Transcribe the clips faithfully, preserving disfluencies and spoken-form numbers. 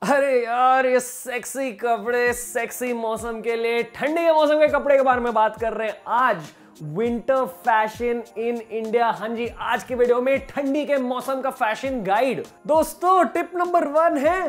अरे यार, ये सेक्सी कपड़े सेक्सी मौसम के लिए, ठंडी के मौसम के कपड़े के बारे में बात कर रहे हैं आज। Winter fashion in India. हाँ जी, आज की वीडियो में ठंडी के मौसम का फैशन गाइड। दोस्तों, टिप नंबर वन है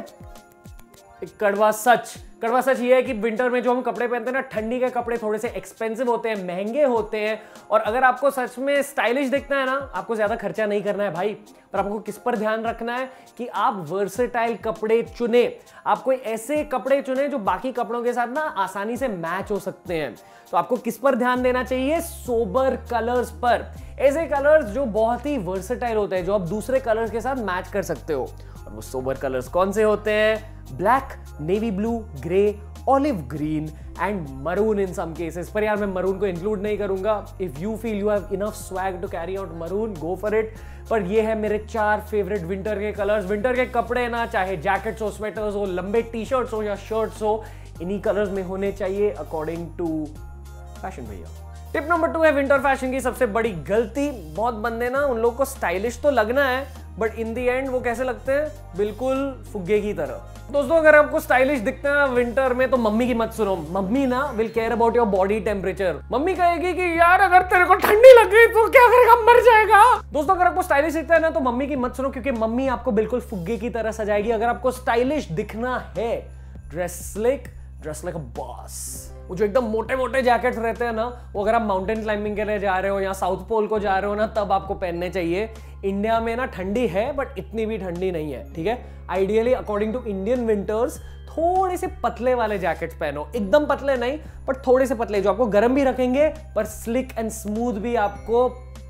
एक कड़वा सच। कड़वा सच ये है कि विंटर में जो हम कपड़े पहनते हैं ना, ठंडी के कपड़े थोड़े से एक्सपेंसिव होते हैं, महंगे होते हैं। और अगर आपको सच में स्टाइलिश दिखना है ना, आपको ज्यादा खर्चा नहीं करना है भाई। पर आपको किस पर ध्यान रखना है कि आप वर्सेटाइल कपड़े चुने। आप कोई ऐसे कपड़े चुने जो बाकी कपड़ों के साथ ना आसानी से मैच हो सकते हैं। तो आपको किस पर ध्यान देना चाहिए? सोबर कलर्स पर। ऐसे कलर्स जो बहुत ही वर्सेटाइल होते हैं, जो आप दूसरे कलर्स के साथ मैच कर सकते हो। और वो सोबर कलर्स कौन से होते हैं? Black, navy blue, grey, olive green and maroon in some cases. पर यार मैं मरून को इंक्लूड नहीं करूंगा। If you feel you have enough swag to carry out maroon, go for it. पर ये है मेरे चार फेवरेट विंटर के कलर्स। विंटर के कपड़े ना, चाहे जैकेट्स हो, स्वेटर्स हो, लंबे टी शर्ट्स हो या शर्ट्स हो, इन्हीं कलर्स में होने चाहिए अकॉर्डिंग टू फैशन भैया। टिप नंबर टू है विंटर फैशन की सबसे बड़ी गलती। बहुत बंदे ना, उन लोगों को स्टाइलिश तो लगना है, बट इन दी एंड वो कैसे लगते हैं? बिल्कुल फुग्गे की तरह। दोस्तों, अगर आपको स्टाइलिश दिखना है विंटर में तो मम्मी की मत सुनो। मम्मी ना will care about your body temperature. मम्मी कहेगी कि यार अगर तेरे को ठंडी लग गई तो क्या करेगा, मर जाएगा। दोस्तों, अगर आपको स्टाइलिश दिखता है ना तो मम्मी की मत सुनो, क्योंकि मम्मी आपको बिल्कुल फुग्गे की तरह सजाएगी। अगर आपको स्टाइलिश दिखना है, dress like dress like a boss. वो जो एकदम मोटे मोटे जैकेट्स रहते हैं ना, वो अगर आप माउंटेन क्लाइंबिंग के लिए जा रहे हो या साउथ पोल को जा रहे हो ना, तब आपको पहनने चाहिए। इंडिया में ना ठंडी है, बट इतनी भी ठंडी नहीं है, ठीक है। Ideally according to Indian winters थोड़े से पतले वाले जैकेट्स पहनो। एकदम पतले नहीं, बट थोड़े से पतले, जो आपको गर्म भी रखेंगे पर स्लिक एंड स्मूथ भी आपको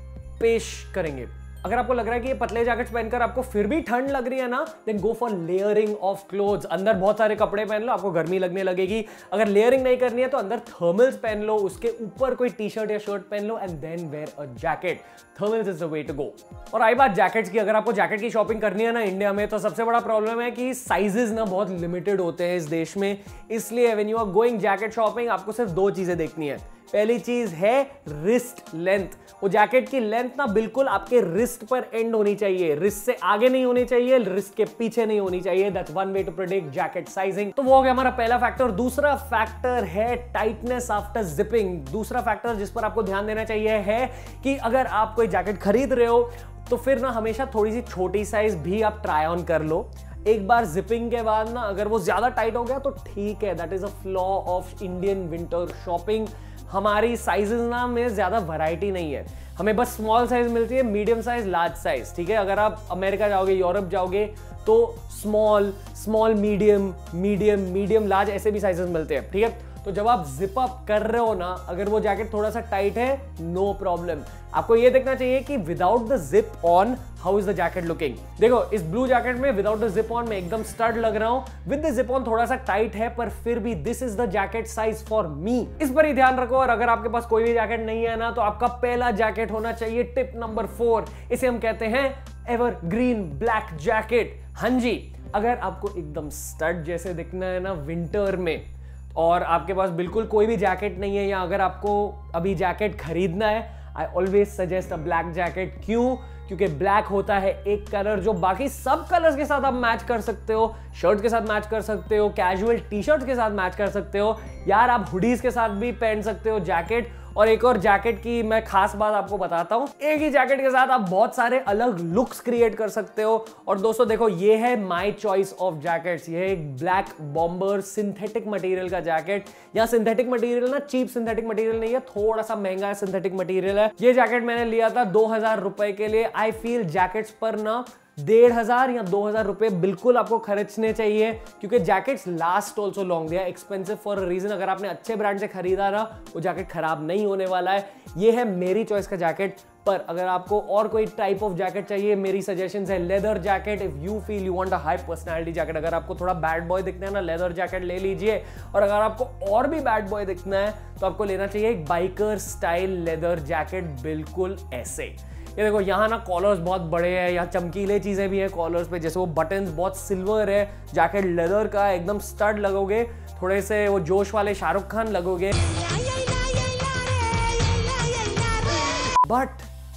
पेश करेंगे। अगर आपको लग रहा है कि ये पतले जैकेट्स पहनकर आपको फिर भी ठंड लग रही है ना, then go for layering of clothes. अंदर बहुत सारे कपड़े पहन लो, आपको गर्मी लगने लगेगी। अगर लेयरिंग नहीं करनी है तो अंदर थर्मल्स पहन लो, उसके ऊपर कोई टी शर्ट या शर्ट पहन लो and then wear a jacket. Thermals is the way to go. और आई बात जैकेट्स की, अगर आपको जैकेट की शॉपिंग करनी है ना इंडिया में, तो सबसे बड़ा प्रॉब्लम है कि साइजेस ना बहुत लिमिटेड होते हैं इस देश में। इसलिए when you are going jacket shopping, आपको सिर्फ दो चीजें देखनी है। पहली चीज है रिस्ट लेंथ। वो जैकेट की लेंथ ना बिल्कुल आपके रिस्ट पर एंड होनी चाहिए, रिस्ट से आगे नहीं होनी चाहिए, रिस्ट के पीछे नहीं होनी चाहिए। That's one way to predict jacket sizing. तो वो हो गया हमारा पहला फैक्टर। दूसरा फैक्टर है टाइटनेस आफ्टर जिपिंग। दूसरा फैक्टर जिस पर आपको ध्यान देना चाहिए है कि अगर आप कोई जैकेट खरीद रहे हो तो फिर ना हमेशा थोड़ी सी छोटी साइज भी आप ट्राई ऑन कर लो। एक बार जिपिंग के बाद ना अगर वो ज्यादा टाइट हो गया तो ठीक है, that is a flaw of Indian winter shopping. हमारी साइजेस ना में ज्यादा वैरायटी नहीं है, हमें बस स्मॉल साइज मिलती है, मीडियम साइज, लार्ज साइज, ठीक है। अगर आप अमेरिका जाओगे, यूरोप जाओगे तो small small medium medium medium large ऐसे भी साइजेस मिलते हैं, ठीक है। तो जब आप जिप अप कर रहे हो ना, अगर वो जैकेट थोड़ा सा टाइट है, नो प्रॉब्लम। आपको ये देखना चाहिए कि without the zip on how is the jacket looking. देखो, इस ब्लू जैकेट में विदाउट द जिप ऑन मैं एकदम स्टड लग रहा हूं, विद द जिप ऑन थोड़ा सा टाइट है, पर फिर भी this is the jacket size for me. इस पर ही ध्यान रखो। और अगर आपके पास कोई भी जैकेट नहीं है ना, तो आपका पहला जैकेट होना चाहिए टिप नंबर फोर। इसे हम कहते हैं एवर ग्रीन ब्लैक जैकेट। हाँ जी, अगर आपको एकदम स्टड जैसे दिखना है ना विंटर में, और आपके पास बिल्कुल कोई भी जैकेट नहीं है, या अगर आपको अभी जैकेट खरीदना है, I always suggest a black jacket. क्यों? क्योंकि ब्लैक होता है एक कलर जो बाकी सब कलर्स के साथ आप मैच कर सकते हो। शर्ट के साथ मैच कर सकते हो, कैजुअल टी शर्ट के साथ मैच कर सकते हो, यार आप हुडीज के साथ भी पहन सकते हो जैकेट। और एक और जैकेट की मैं खास बात आपको बताता हूं, एक ही जैकेट के साथ आप बहुत सारे अलग लुक्स क्रिएट कर सकते हो। और दोस्तों देखो, ये है माय चॉइस ऑफ जैकेट्स। ये है एक ब्लैक बॉम्बर सिंथेटिक मटेरियल का जैकेट। यहाँ सिंथेटिक मटेरियल ना चीप सिंथेटिक मटेरियल नहीं है, थोड़ा सा महंगा सिंथेटिक मटेरियल है। ये जैकेट मैंने लिया था दो हजार रुपए के लिए। आई फील जैकेट्स पर ना डेढ़ हजार या दो हजार रुपए बिल्कुल आपको खर्चने चाहिए, क्योंकि jackets last also long. They are expensive for a reason. अगर आपने अच्छे ब्रांड से खरीदा ना, वो जैकेट खराब नहीं होने वाला है। ये है मेरी चॉइस का जैकेट। पर अगर आपको और कोई टाइप ऑफ जैकेट चाहिए, मेरी सजेशंस है leather jacket. If you feel you want a high personality jacket, अगर आपको थोड़ा बैड बॉय दिखना है ना, लेदर जैकेट ले लीजिए। और अगर आपको और भी बैड बॉय दिखना है तो आपको लेना चाहिए एक बाइकर स्टाइल लेदर जैकेट, बिल्कुल ऐसे। ये देखो, यहाँ ना कॉलर्स बहुत बड़े हैं, यहाँ चमकीले चीजें भी हैं कॉलर्स पे, जैसे वो बटन्स बहुत सिल्वर है। जैकेट लेदर का, एकदम स्टड लगोगे, थोड़े से वो जोश वाले शाहरुख खान लगोगे। But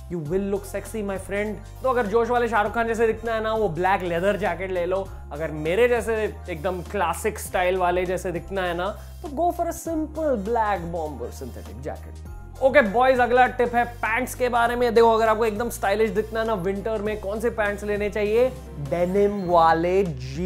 you will look sexy my friend. तो अगर जोश वाले शाहरुख खान जैसे दिखना है ना, वो ब्लैक लेदर जैकेट ले लो। अगर मेरे जैसे एकदम क्लासिक स्टाइल वाले जैसे दिखना है ना, तो go for a simple black bomber synthetic jacket. Okay boys, अगला टिप है पैंट्स के बारे में। देखो, अगर आपको एकदम स्टाइलिश दिखना है ना विंटर में, कौन से पैंट्स लेने चाहिए? डेनिम वाले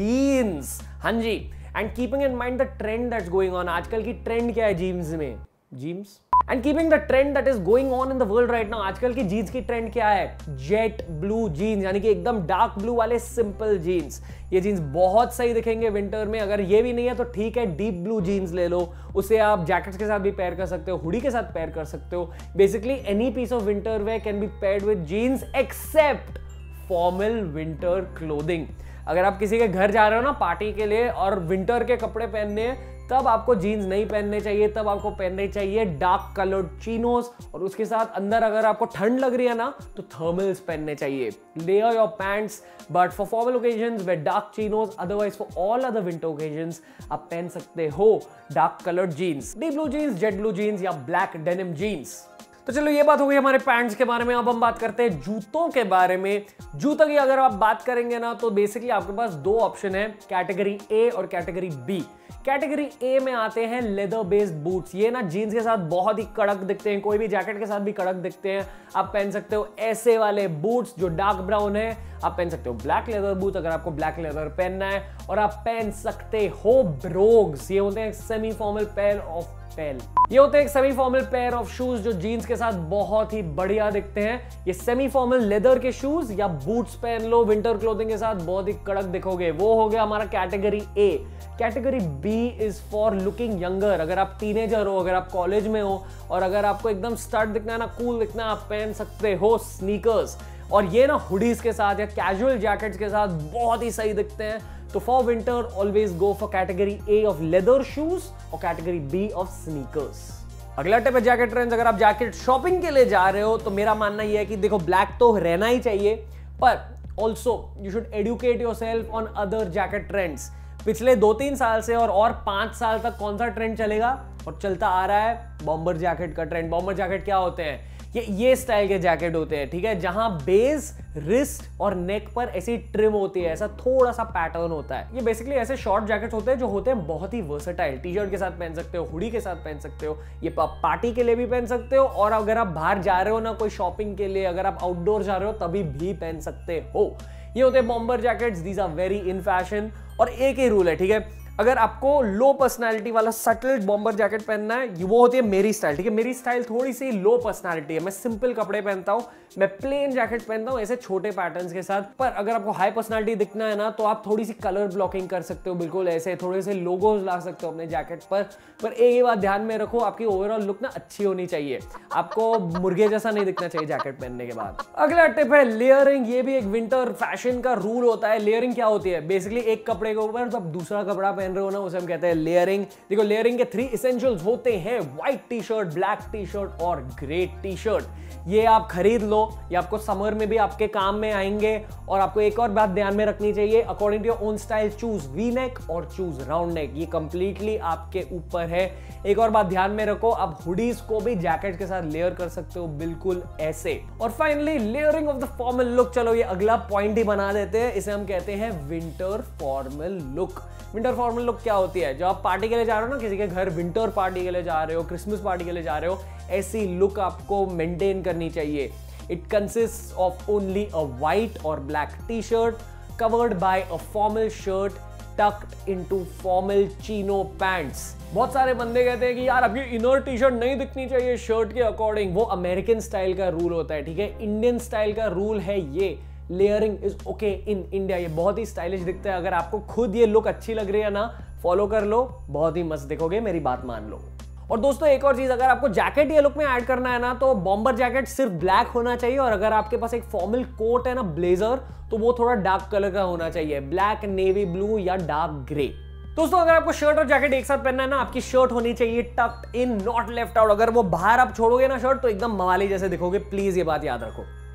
जीन्स। हाँ जी, and keeping in mind the trend that's going on. आजकल की ट्रेंड क्या है जीन्स में? Jeans. And keeping the trend that is going on in the world right now, आजकल की जीन्स की ट्रेंड क्या है? जेट ब्लू जीन्स, यानी कि एकदम डार्क ब्लू वाले सिंपल जीन्स। ये जीन्स बहुत सही दिखेंगे विंटर में। अगर ये भी नहीं है तो ठीक है, डीप ब्लू जीन्स ले लो। उसे आप जैकेट्स के साथ भी पेयर कर सकते हो, हुडी के साथ पेयर कर सकते हो। Basically any piece of winter wear can be paired with jeans except formal winter clothing. अगर आप किसी के घर जा रहे हो ना पार्टी के लिए और विंटर के कपड़े पहनने हैं, तब आपको जीन्स नहीं पहनने चाहिए। तब आपको पहनने चाहिए डार्क कलर्ड चिनोस, और उसके साथ अंदर अगर आपको ठंड लग रही है ना, तो थर्मल्स पहनने चाहिए। Layer your pants, but for formal occasions wear dark chinos. Otherwise for all other winter occasions आप पहन सकते हो dark coloured jeans, deep blue jeans, jet blue jeans या ब्लैक डेनिम जीन्स। तो चलो, ये बात हो गई हमारे पैंट्स के बारे में। अब हम बात करते हैं जूतों के बारे में। जूतों की अगर आप बात करेंगे ना, तो बेसिकली आपके पास दो ऑप्शन है, कैटेगरी ए और कैटेगरी बी। कैटेगरी ए में आते हैं लेदर बेस्ड बूट्स। ये ना जीन्स के साथ बहुत ही कड़क दिखते हैं, कोई भी जैकेट के साथ भी कड़क दिखते हैं। आप पहन सकते हो ऐसे वाले बूट्स जो डार्क ब्राउन है। आप पहन सकते हो ब्लैक लेदर बूट्स अगर आपको ब्लैक लेदर पहनना है, और आप पहन सकते हो ब्रोग्स। ये होते हैं semi formal pair of pale ये होते हैं एक semi formal pair of shoes जो जीन्स के साथ बहुत ही बढ़िया दिखते हैं। ये सेमी फॉर्मल लेदर के शूज या बूट्स पहन लो विंटर क्लोथिंग के साथ, बहुत ही कड़क दिखोगे। वो हो गया हमारा category A. Category B is for looking younger. अगर आप टीनेजर हो, अगर आप कॉलेज में हो, और अगर आपको एकदम स्टार्ट दिखना है ना, कूल दिखना है, आप पहन सकते हो स्नीकर्स। और ये ना हुडीज के साथ या कैजुअल जैकेट्स के साथ बहुत ही सही दिखते हैं। तो for winter always go for category A of leather shoes और कैटेगरी बी ऑफ स्नीकर्स। अगला टिप है जैकेट ट्रेंड्स। अगर आप जैकेट शॉपिंग के लिए जा रहे हो, तो मेरा मानना यह है कि देखो, ब्लैक तो रहना ही चाहिए, पर also you should educate yourself on other jacket trends. पिछले दो तीन साल से और और पांच साल तक कौन सा ट्रेंड चलेगा और चलता आ रहा है? बॉम्बर जैकेट का ट्रेंड। बॉम्बर जैकेट क्या होते हैं? ये ये स्टाइल के जैकेट होते हैं, ठीक है, जहां बेस, रिस्ट और नेक पर ऐसी ट्रिम होती है, ऐसा थोड़ा सा पैटर्न होता है। ये बेसिकली ऐसे शॉर्ट जैकेट्स होते हैं जो होते हैं बहुत ही वर्सेटाइल। टी शर्ट के साथ पहन सकते हो, हुडी के साथ पहन सकते हो, ये पार्टी के लिए भी पहन सकते हो, और अगर आप बाहर जा रहे हो ना कोई शॉपिंग के लिए, अगर आप आउटडोर जा रहे हो तभी भी पहन सकते हो। ये होते हैं bomber jackets. These are very in fashion. और एक ही रूल है, ठीक है, अगर आपको लो पर्सनालिटी वाला सटल बॉम्बर जैकेट पहनना है, वो होती है मेरी स्टाइल, ठीक है। मेरी स्टाइल थोड़ी सी लो पर्सनालिटी है, मैं सिंपल कपड़े पहनता हूं, मैं प्लेन जैकेट पहनता हूं ऐसे छोटे पैटर्न्स के साथ। पर अगर आपको हाई पर्सनालिटी दिखना है ना, तो आप थोड़ी सी कलर ब्लॉकिंग कर सकते हो, बिल्कुल ऐसे थोड़े से लोगोज ला सकते हो अपने जैकेट पर। पर एक ही बात ध्यान में रखो, आपकी ओवरऑल लुक ना अच्छी होनी चाहिए, आपको मुर्गे जैसा नहीं दिखना चाहिए जैकेट पहनने के बाद। अगला टिप है लेयरिंग। ये भी एक विंटर फैशन का रूल होता है। लेयरिंग क्या होती है? बेसिकली एक कपड़े के ऊपर जब दूसरा कपड़ा पहन रहे हो ना, उसे हम कहते हैं लेयरिंग। देखो, लेयरिंग के थ्री एसेंशियल्स होते हैं, white T shirt, black T shirt और ग्रे टी शर्ट। ये आप खरीद लो, ये आपको समर में भी आपके काम में आएंगे। और आपको एक और बात ध्यान में रखनी चाहिए, according to your own style choose V neck और चूज राउंड नेक। ये कंप्लीटली आपके ऊपर है। एक और बात ध्यान में रखो, आप हुडीज को भी जैकेट के साथ लेयर कर सकते हो, बिल्कुल ऐसे। और finally layering of the formal look. चलो, ये अगला पॉइंट ही बना देते हैं, इसे हम कहते हैं winter formal look. Winter formal look क्या होती है? जब आप पार्टी के लिए जा रहे हो ना, किसी के घर विंटर पार्टी के लिए जा रहे हो, क्रिसमस पार्टी के लिए जा रहे हो, ऐसी लुक आपको मेंटेन करनी चाहिए। It consist of only a white और black T shirt covered by a formal shirt tucked into formal chino pants. बहुत सारे बंदे कहते हैं कि यार आपकी इनर टी शर्ट नहीं दिखनी चाहिए शर्ट के अकॉर्डिंग। वो अमेरिकन स्टाइल का रूल होता है, ठीक है। इंडियन स्टाइल का रूल है ये, layering is okay in India. ये बहुत ही स्टाइलिश दिखता है। अगर आपको खुद ये लुक अच्छी लग रही है ना, फॉलो कर लो, बहुत ही मस्त दिखोगे, मेरी बात मान लो। और दोस्तों एक और चीज, अगर आपको जैकेट ये लुक में ऐड करना है ना, तो बॉम्बर जैकेट सिर्फ ब्लैक होना चाहिए। और अगर आपके पास एक फॉर्मल कोट है ना, ब्लेजर, तो वो थोड़ा डार्क कलर का होना चाहिए, ब्लैक, नेवी ब्लू या डार्क ग्रे। दोस्तों अगर आपको शर्ट और जैकेट एक साथ पहनना है ना, आपकी शर्ट होनी चाहिए tucked in, not left out. अगर वो बाहर आप छोड़ोगे ना शर्ट, तो एकदम मवाली जैसे दिखोगे, प्लीज ये बात याद रखो।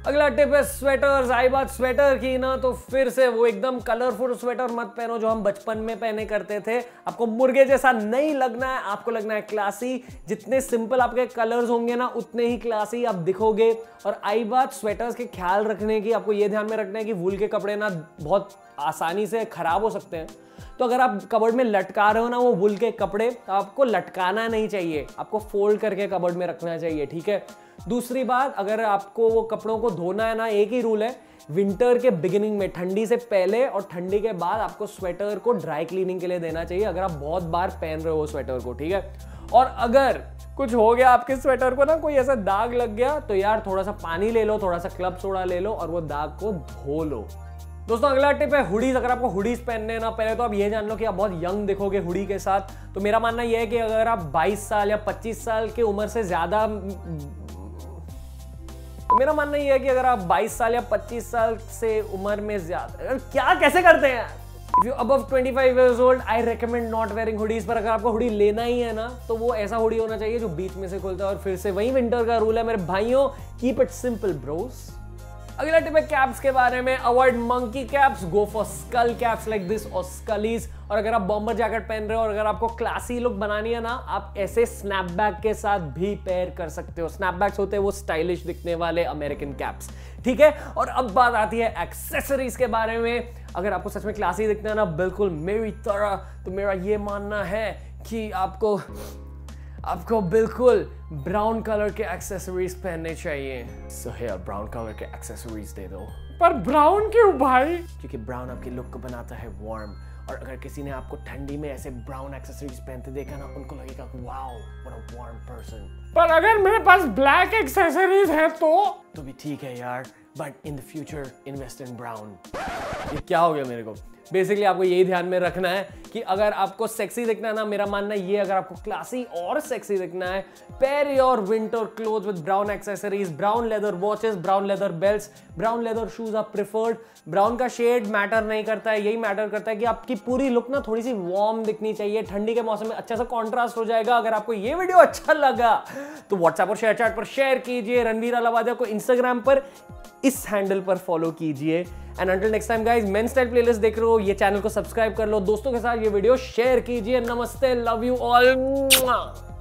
अगला टिप है स्वेटर्स। आई बात स्वेटर की ना, तो फिर से वो एकदम कलरफुल स्वेटर मत पहनो जो हम बचपन में पहने करते थे। आपको मुर्गे जैसा नहीं लगना है, आपको लगना है क्लासी। जितने सिंपल आपके कलर्स होंगे ना उतने ही क्लासी आप दिखोगे। और आई बात स्वेटर्स के ख्याल रखने की, आपको ये ध्यान में रखना है कि वूल के कपड़े ना बहुत आसानी से खराब हो सकते हैं। तो अगर आप कबर्ड में लटका रहे हो ना वो वूल के कपड़े, तो आपको लटकाना नहीं चाहिए, आपको फोल्ड करके कबर्ड में रखना चाहिए, ठीक है। दूसरी बात, अगर आपको वो कपड़ों को धोना है ना, एक ही रूल है, विंटर के बिगिनिंग में, ठंडी से पहले और ठंडी के बाद आपको स्वेटर को ड्राई क्लीनिंग के लिए देना चाहिए, अगर आप बहुत बार पहन रहे हो स्वेटर को, ठीक है। और अगर कुछ हो गया आपके स्वेटर को ना, कोई ऐसा दाग लग गया, तो यार थोड़ा सा पानी ले लो, थोड़ा सा क्लब सोडा ले लो और वो दाग को धो लो। दोस्तों अगला टिप है हुडीज। अगर आपको हुडीज पहनने ना, पहले तो आप ये जान लो कि आप बहुत यंग दिखोगे हुडी के साथ। तो मेरा मानना यह है कि अगर आप बाईस साल या पच्चीस साल की उम्र से ज्यादा तो मेरा मानना यह है कि अगर आप बाईस साल या पच्चीस साल से उम्र में ज्यादा, क्या कैसे करते हैं If you're above twenty-five years old, I recommend not wearing hoodies। पर अगर आपको हुडी लेना ही है ना, तो वो ऐसा हुडी होना चाहिए जो बीच में से खुलता है। और फिर से वही विंटर का रूल है मेरे भाइयों, कीप इट सिंपल ब्रोस। अगला टिप है कैप्स के बारे में। Avoid monkey caps, go for skull caps like this और स्कलीज। और अगर आप बॉम्बर जैकेट पहन रहे हो और अगर आपको क्लासी लुक बनानी है ना, आप ऐसे स्नैपबैक के साथ भी पेयर कर सकते हो। स्नैपबैक्स होते हैं वो स्टाइलिश दिखने वाले अमेरिकन कैप्स, ठीक है। और अब बात आती है एक्सेसरीज के बारे में। अगर आपको सच में क्लासी दिखना है ना, बिल्कुल मेरी तरह, तो मेरा ये मानना है कि आपको आपको बिल्कुल ब्राउन कलर के एक्सेसरीज पहनने चाहिए। सो हियर ब्राउन कलर के एक्सेसरीज दे दो। पर ब्राउन क्यों भाई? क्योंकि ब्राउन आपके लुक को बनाता है वार्म। और अगर किसी ने आपको ठंडी में ऐसे ब्राउन एक्सेसरीज पहनते देखा ना, उनको लगेगा wow what a warm person. पर अगर मेरे पास ब्लैक एक्सेसरीज है तो तो भी ठीक है यार, but in the future invest in brown. ये क्या हो गया मेरे को? बेसिकली आपको यही ध्यान में रखना है कि अगर आपको सेक्सी दिखना है ना, मेरा मानना ये, अगर आपको क्लासी और सेक्सी दिखना है, pair your winter cloth with brown accessories, brown leather watches, brown leather belts, brown leather shoes are preferred. Brown का शेड मैटर नहीं करता है, यही मैटर करता है कि आपकी पूरी लुक ना थोड़ी सी वार्म दिखनी चाहिए। ठंडी के मौसम में अच्छा सा कॉन्ट्रास्ट हो जाएगा। अगर आपको ये वीडियो अच्छा लगा तो व्हाट्सएप और शेयर चैट पर शेयर कीजिए। रणवीर अलावादिया को इंस्टाग्राम पर इस हैंडल पर फॉलो कीजिए। And until next time guys, men style playlist देख रहे हो, ये चैनल को सब्सक्राइब कर लो, दोस्तों के साथ ये वीडियो शेयर कीजिए। नमस्ते, लव यू ऑल।